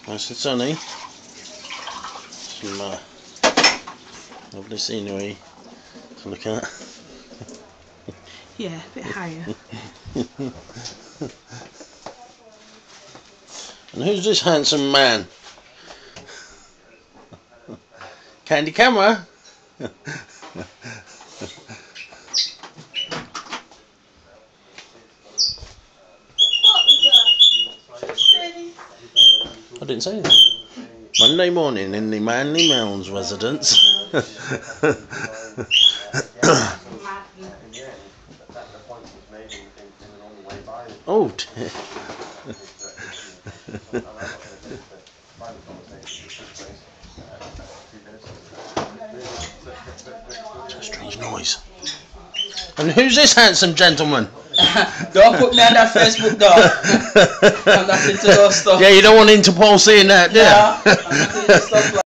Nice and sunny. Some lovely scenery to look at. Yeah, a bit higher. And who's this handsome man? Candy camera? I didn't say anything. Monday morning in the Manly Mounds residence. Oh dear. It's a strange noise. And who's this handsome gentleman? Don't put me on that Facebook, though. I'm not into those stuff. Yeah, you don't want Interpol seeing that, do you? Yeah, I'm not into stuff like